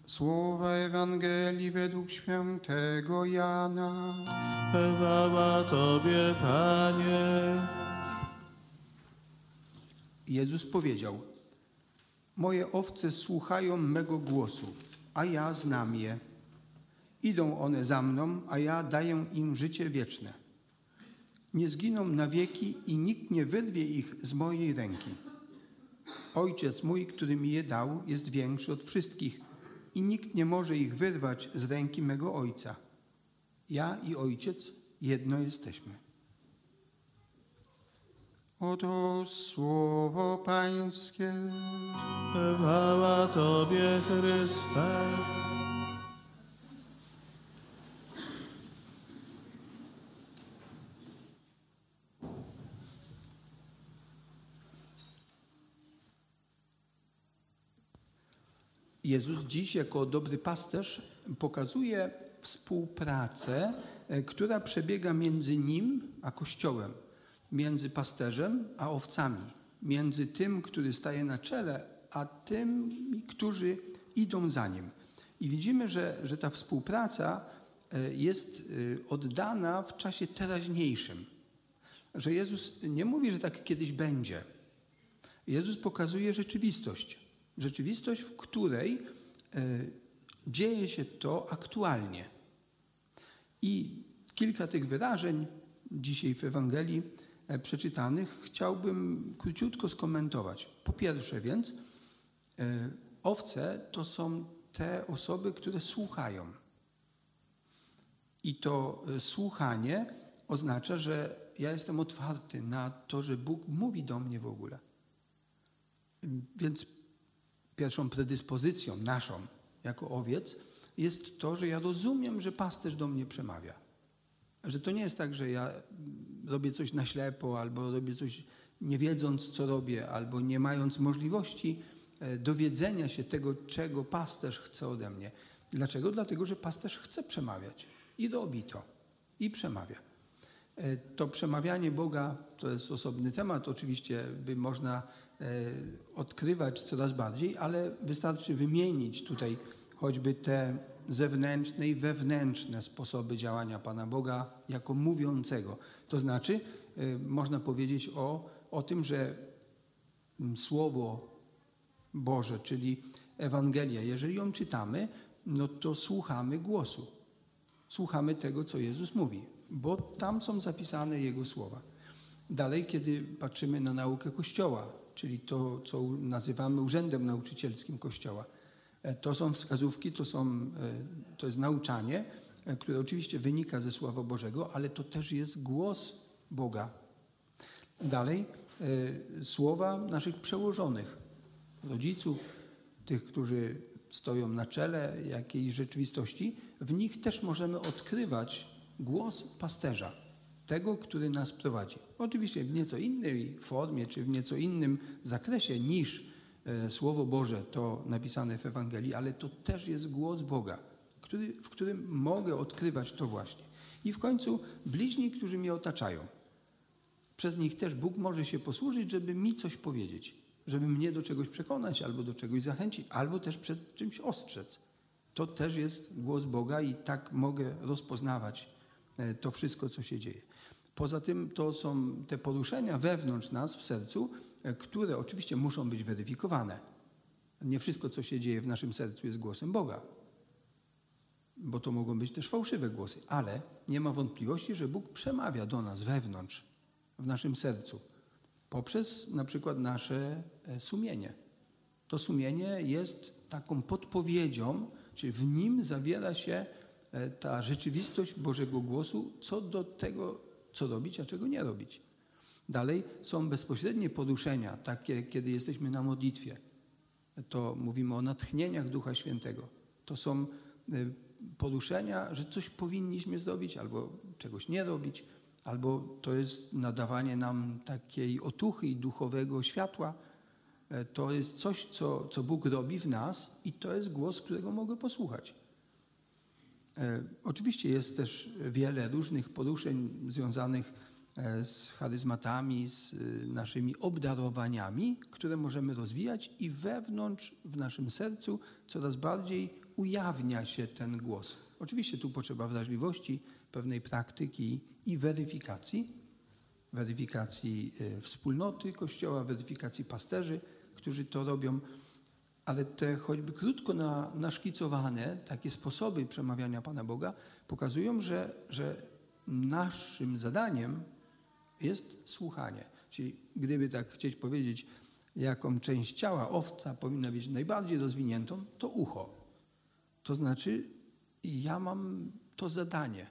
Słowa Ewangelii według świętego Jana. Chwała Tobie, Panie. Jezus powiedział: moje owce słuchają mego głosu, a ja znam je. Idą one za mną, a ja daję im życie wieczne. Nie zginą na wieki i nikt nie wyrwie ich z mojej ręki. Ojciec mój, który mi je dał, jest większy od wszystkich i nikt nie może ich wyrwać z ręki mego Ojca. Ja i Ojciec jedno jesteśmy. Oto słowo Pańskie. Chwała Tobie, Chryste. Jezus dziś jako dobry pasterz pokazuje współpracę, która przebiega między Nim a Kościołem, między pasterzem a owcami, między tym, który staje na czele, a tymi, którzy idą za Nim. I widzimy, że ta współpraca jest oddana w czasie teraźniejszym. Że Jezus nie mówi, że tak kiedyś będzie. Jezus pokazuje rzeczywistość. Rzeczywistość, w której dzieje się to aktualnie. I kilka tych wyrażeń dzisiaj w Ewangelii przeczytanych chciałbym króciutko skomentować. Po pierwsze więc, owce to są te osoby, które słuchają. I to słuchanie oznacza, że ja jestem otwarty na to, że Bóg mówi do mnie w ogóle. Więc pierwszą predyspozycją naszą jako owiec jest to, że ja rozumiem, że pasterz do mnie przemawia. Że to nie jest tak, że ja robię coś na ślepo, albo robię coś nie wiedząc, co robię, albo nie mając możliwości dowiedzenia się tego, czego pasterz chce ode mnie. Dlaczego? Dlatego, że pasterz chce przemawiać i robi to i przemawia. To przemawianie Boga to jest osobny temat. Oczywiście by można odkrywać coraz bardziej, ale wystarczy wymienić tutaj choćby te zewnętrzne i wewnętrzne sposoby działania Pana Boga jako mówiącego. To znaczy można powiedzieć o tym, że Słowo Boże, czyli Ewangelia, jeżeli ją czytamy, no to słuchamy głosu. Słuchamy tego, co Jezus mówi, bo tam są zapisane Jego słowa. Dalej, kiedy patrzymy na naukę Kościoła, czyli to, co nazywamy urzędem nauczycielskim Kościoła, to są wskazówki, to jest nauczanie, które oczywiście wynika ze Słowa Bożego, ale to też jest głos Boga. Dalej, słowa naszych przełożonych, rodziców, tych, którzy stoją na czele jakiejś rzeczywistości, w nich też możemy odkrywać głos pasterza, tego, który nas prowadzi. Oczywiście w nieco innej formie, czy w nieco innym zakresie niż Słowo Boże, to napisane w Ewangelii, ale to też jest głos Boga, w którym mogę odkrywać to właśnie. I w końcu bliźni, którzy mnie otaczają. Przez nich też Bóg może się posłużyć, żeby mi coś powiedzieć, żeby mnie do czegoś przekonać, albo do czegoś zachęcić, albo też przed czymś ostrzec. To też jest głos Boga i tak mogę rozpoznawać to wszystko, co się dzieje. Poza tym to są te poruszenia wewnątrz nas w sercu, które oczywiście muszą być weryfikowane. Nie wszystko, co się dzieje w naszym sercu, jest głosem Boga, bo to mogą być też fałszywe głosy, ale nie ma wątpliwości, że Bóg przemawia do nas wewnątrz, w naszym sercu, poprzez na przykład nasze sumienie. To sumienie jest taką podpowiedzią, czyli w nim zawiera się ta rzeczywistość Bożego głosu co do tego, co robić, a czego nie robić. Dalej są bezpośrednie poruszenia, takie, kiedy jesteśmy na modlitwie. To mówimy o natchnieniach Ducha Świętego. To są poruszenia, że coś powinniśmy zrobić, albo czegoś nie robić, albo to jest nadawanie nam takiej otuchy i duchowego światła. To jest coś, co Bóg robi w nas i to jest głos, którego mogę posłuchać. Oczywiście jest też wiele różnych poruszeń związanych z charyzmatami, z naszymi obdarowaniami, które możemy rozwijać i wewnątrz, w naszym sercu coraz bardziej ujawnia się ten głos. Oczywiście tu potrzeba wrażliwości, pewnej praktyki i weryfikacji wspólnoty Kościoła, weryfikacji pasterzy, którzy to robią, ale te choćby krótko naszkicowane takie sposoby przemawiania Pana Boga pokazują, że naszym zadaniem jest słuchanie. Czyli gdyby tak chcieć powiedzieć, jaką część ciała owca powinna być najbardziej rozwiniętą, to ucho. To znaczy, ja mam to zadanie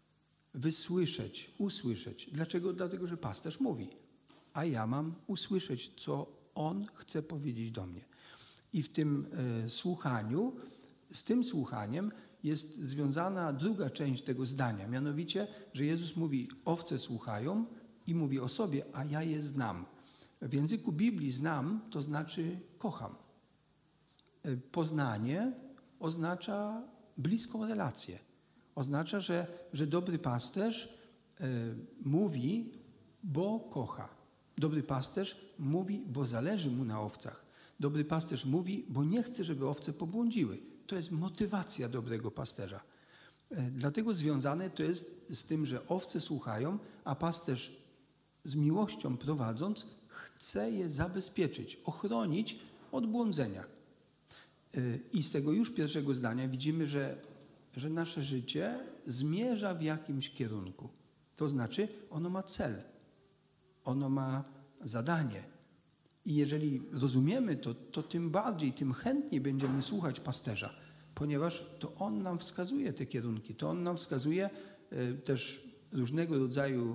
usłyszeć. Dlaczego? Dlatego, że pasterz mówi, a ja mam usłyszeć, co on chce powiedzieć do mnie. I w tym słuchaniu, z tym słuchaniem jest związana druga część tego zdania, mianowicie, że Jezus mówi, owce słuchają i mówi o sobie, a ja je znam. W języku Biblii znam, to znaczy kocham. Poznanie oznacza bliską relację. Oznacza, że dobry pasterz mówi, bo kocha. Dobry pasterz mówi, bo zależy mu na owcach. Dobry pasterz mówi, bo nie chce, żeby owce pobłądziły. To jest motywacja dobrego pasterza. Dlatego związane to jest z tym, że owce słuchają, a pasterz z miłością prowadząc chce je zabezpieczyć, ochronić od błądzenia. I z tego już pierwszego zdania widzimy, że nasze życie zmierza w jakimś kierunku. To znaczy, ono ma cel, ono ma zadanie. I jeżeli rozumiemy to tym bardziej, tym chętniej będziemy słuchać pasterza, ponieważ to on nam wskazuje te kierunki, to on nam wskazuje też różnego rodzaju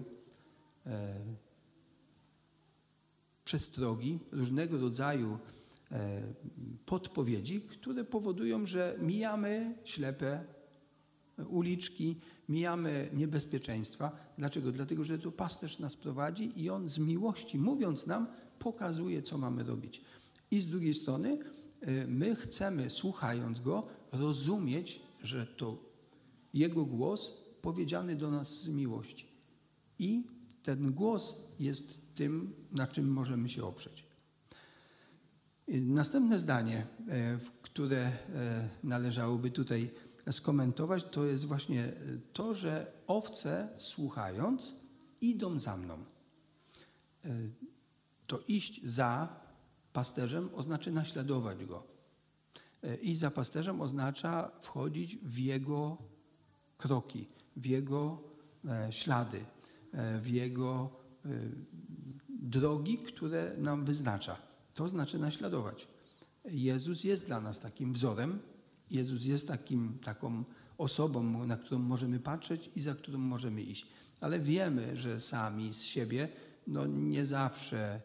przestrogi, różnego rodzaju podpowiedzi, które powodują, że mijamy ślepe uliczki, mijamy niebezpieczeństwa. Dlaczego? Dlatego, że to pasterz nas prowadzi i on z miłości, mówiąc nam, pokazuje, co mamy robić. I z drugiej strony my chcemy, słuchając go, rozumieć, że to jego głos powiedziany do nas z miłości. I ten głos jest tym, na czym możemy się oprzeć. Następne zdanie, które należałoby tutaj skomentować, to jest właśnie to, że owce słuchając idą za mną. To iść za pasterzem oznacza naśladować go. Iść za pasterzem oznacza wchodzić w jego kroki, w jego ślady, w jego drogi, które nam wyznacza. To znaczy naśladować. Jezus jest dla nas takim wzorem. Jezus jest taką osobą, na którą możemy patrzeć i za którą możemy iść. Ale wiemy, że sami z siebie nie zawsze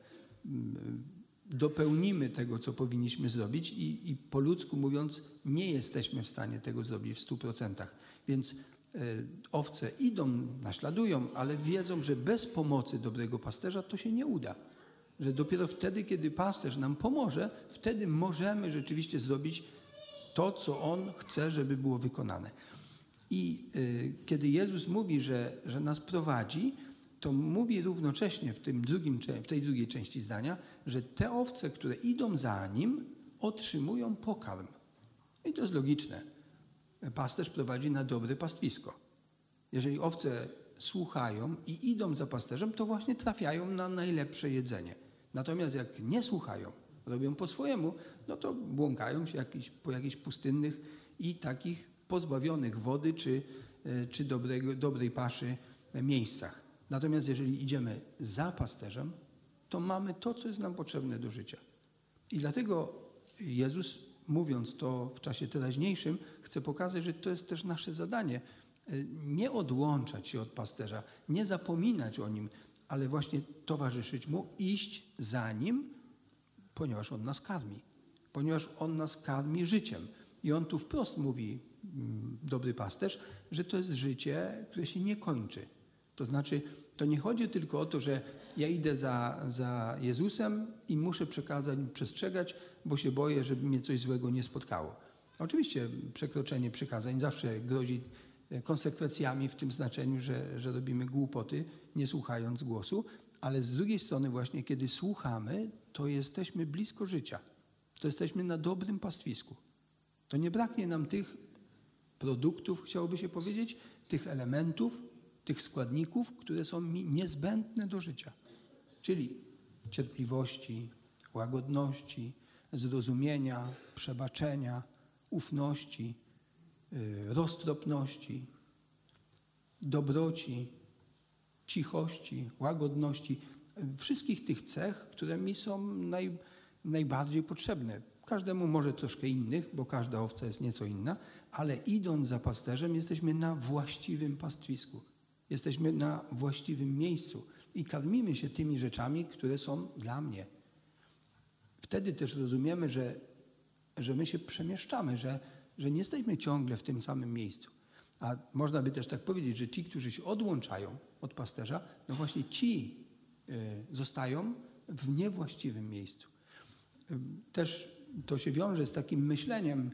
dopełnimy tego, co powinniśmy zrobić i po ludzku mówiąc, nie jesteśmy w stanie tego zrobić w 100%. Więc owce idą, naśladują, ale wiedzą, że bez pomocy dobrego pasterza to się nie uda. Że dopiero wtedy, kiedy pasterz nam pomoże, wtedy możemy rzeczywiście zrobić to, co on chce, żeby było wykonane. I kiedy Jezus mówi, że nas prowadzi, to mówi równocześnie w tej drugiej części zdania, że te owce, które idą za nim, otrzymują pokarm. I to jest logiczne. Pasterz prowadzi na dobre pastwisko. Jeżeli owce słuchają i idą za pasterzem, to właśnie trafiają na najlepsze jedzenie. Natomiast jak nie słuchają, robią po swojemu, no to błąkają się po jakichś pustynnych i takich pozbawionych wody czy dobrej paszy miejscach. Natomiast jeżeli idziemy za pasterzem, to mamy to, co jest nam potrzebne do życia. I dlatego Jezus, mówiąc to w czasie teraźniejszym, chce pokazać, że to jest też nasze zadanie. Nie odłączać się od pasterza, nie zapominać o nim, ale właśnie towarzyszyć mu, iść za nim, ponieważ on nas karmi. Ponieważ on nas karmi życiem. I on tu wprost mówi, dobry pasterz, że to jest życie, które się nie kończy. To znaczy, to nie chodzi tylko o to, że ja idę za Jezusem i muszę przestrzegać, bo się boję, żeby mnie coś złego nie spotkało. Oczywiście przekroczenie przykazań zawsze grozi konsekwencjami w tym znaczeniu, że robimy głupoty, nie słuchając głosu, ale z drugiej strony właśnie, kiedy słuchamy, to jesteśmy blisko życia. To jesteśmy na dobrym pastwisku. to nie braknie nam tych produktów, chciałoby się powiedzieć, tych elementów, tych składników, które są mi niezbędne do życia. Czyli cierpliwości, łagodności, zrozumienia, przebaczenia, ufności, roztropności, dobroci, cichości, łagodności. Wszystkich tych cech, które mi są najbardziej potrzebne. Każdemu może troszkę innych, bo każda owca jest nieco inna, ale idąc za pasterzem jesteśmy na właściwym pastwisku. Jesteśmy na właściwym miejscu i karmimy się tymi rzeczami, które są dla mnie. Wtedy też rozumiemy, że my się przemieszczamy, że nie jesteśmy ciągle w tym samym miejscu. A można by też tak powiedzieć, że ci, którzy się odłączają od pasterza, no właśnie ci zostają w niewłaściwym miejscu. Też to się wiąże z takim myśleniem,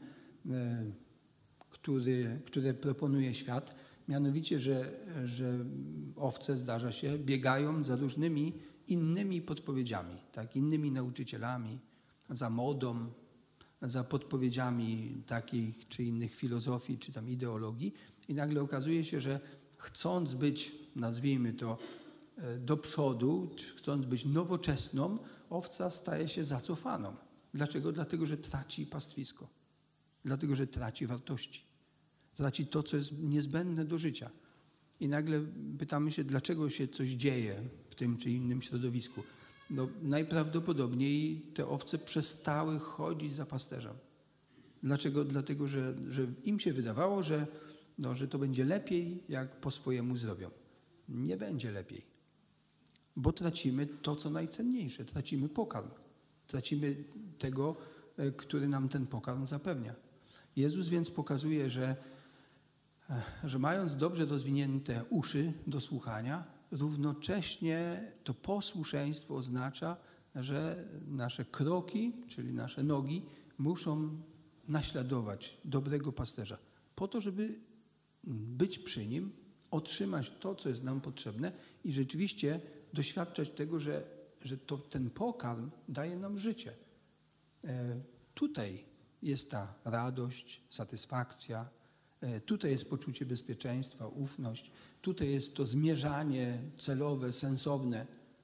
które proponuje świat, mianowicie, że owce, zdarza się, biegają za różnymi innymi podpowiedziami, tak, innymi nauczycielami, za modą, za podpowiedziami takich czy innych filozofii, czy tam ideologii i nagle okazuje się, że chcąc być, nazwijmy to, do przodu, czy chcąc być nowoczesną, owca staje się zacofaną. Dlaczego? Dlatego, że traci pastwisko. Dlatego, że traci wartości. Traci to, co jest niezbędne do życia. I nagle pytamy się, dlaczego się coś dzieje w tym czy innym środowisku. No, najprawdopodobniej te owce przestały chodzić za pasterzem. Dlaczego? Dlatego, że im się wydawało, że to będzie lepiej, jak po swojemu zrobią. Nie będzie lepiej, bo tracimy to, co najcenniejsze. Tracimy pokarm. Tracimy tego, który nam ten pokarm zapewnia. Jezus więc pokazuje, że mając dobrze rozwinięte uszy do słuchania, równocześnie to posłuszeństwo oznacza, że nasze kroki, czyli nasze nogi, muszą naśladować dobrego pasterza. Po to, żeby być przy nim, otrzymać to, co jest nam potrzebne i rzeczywiście doświadczać tego, że ten pokarm daje nam życie. Tutaj jest ta radość, satysfakcja, tutaj jest poczucie bezpieczeństwa, ufność, tutaj jest to zmierzanie celowe, sensowne.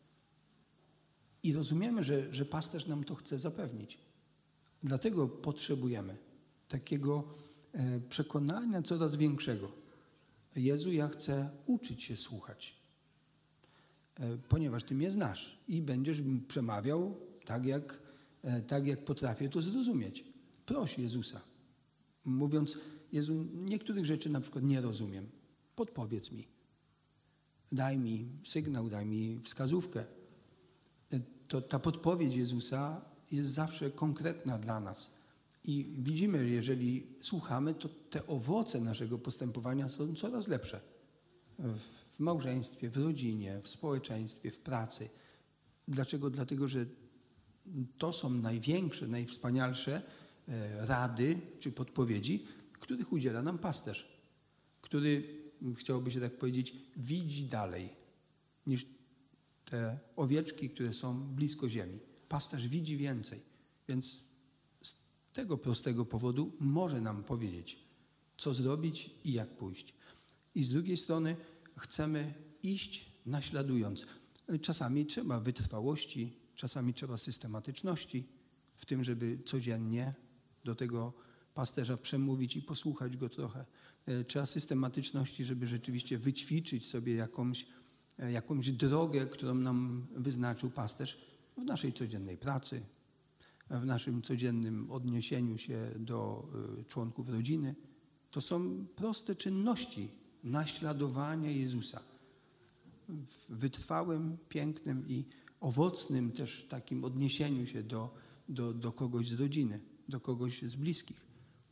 I rozumiemy, że pasterz nam to chce zapewnić. Dlatego potrzebujemy takiego przekonania coraz większego. Jezu, ja chcę uczyć się słuchać, ponieważ Ty mnie znasz i będziesz przemawiał tak jak potrafię to zrozumieć. Proś Jezusa, mówiąc, Jezu, niektórych rzeczy na przykład nie rozumiem. Podpowiedz mi. Daj mi sygnał, daj mi wskazówkę. Ta podpowiedź Jezusa jest zawsze konkretna dla nas. I widzimy, jeżeli słuchamy, to te owoce naszego postępowania są coraz lepsze. W małżeństwie, w rodzinie, w społeczeństwie, w pracy. Dlaczego? Dlatego, że to są największe, najwspanialsze rady czy podpowiedzi, których udziela nam pasterz, który, chciałoby się tak powiedzieć, widzi dalej niż te owieczki, które są blisko ziemi. Pasterz widzi więcej, więc z tego prostego powodu może nam powiedzieć, co zrobić i jak pójść. I z drugiej strony chcemy iść naśladując. Czasami trzeba wytrwałości, czasami trzeba systematyczności w tym, żeby codziennie do tego pasterza przemówić i posłuchać go trochę. Trzeba systematyczności, żeby rzeczywiście wyćwiczyć sobie jakąś drogę, którą nam wyznaczył pasterz w naszej codziennej pracy, w naszym codziennym odniesieniu się do członków rodziny. To są proste czynności naśladowania Jezusa w wytrwałym, pięknym i owocnym też takim odniesieniu się do kogoś z rodziny, do kogoś z bliskich.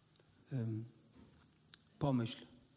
Pomyśl,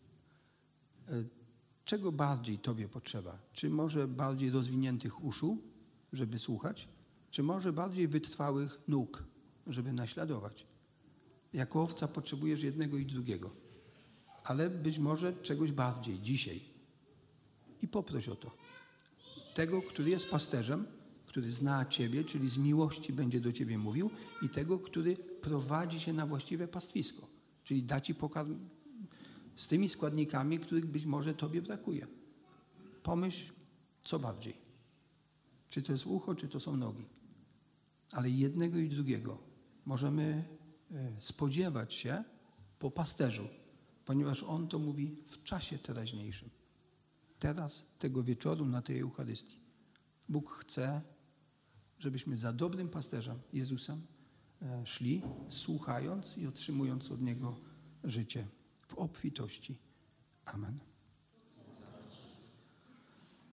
czego bardziej Tobie potrzeba? Czy może bardziej rozwiniętych uszu, żeby słuchać? Czy może bardziej wytrwałych nóg, żeby naśladować? Jako owca potrzebujesz jednego i drugiego, ale być może czegoś bardziej dzisiaj. I poproś o to. Tego, który jest pasterzem, który zna Ciebie, czyli z miłości będzie do Ciebie mówił i tego, który prowadzi się na właściwe pastwisko. Czyli da ci pokarm z tymi składnikami, których być może tobie brakuje. Pomyśl, co bardziej. Czy to jest ucho, czy to są nogi. Ale jednego i drugiego możemy spodziewać się po pasterzu, ponieważ on to mówi w czasie teraźniejszym. Teraz, tego wieczoru na tej Eucharystii. Bóg chce, żebyśmy za dobrym pasterzem, Jezusem, szli, słuchając i otrzymując od Niego życie w obfitości. Amen.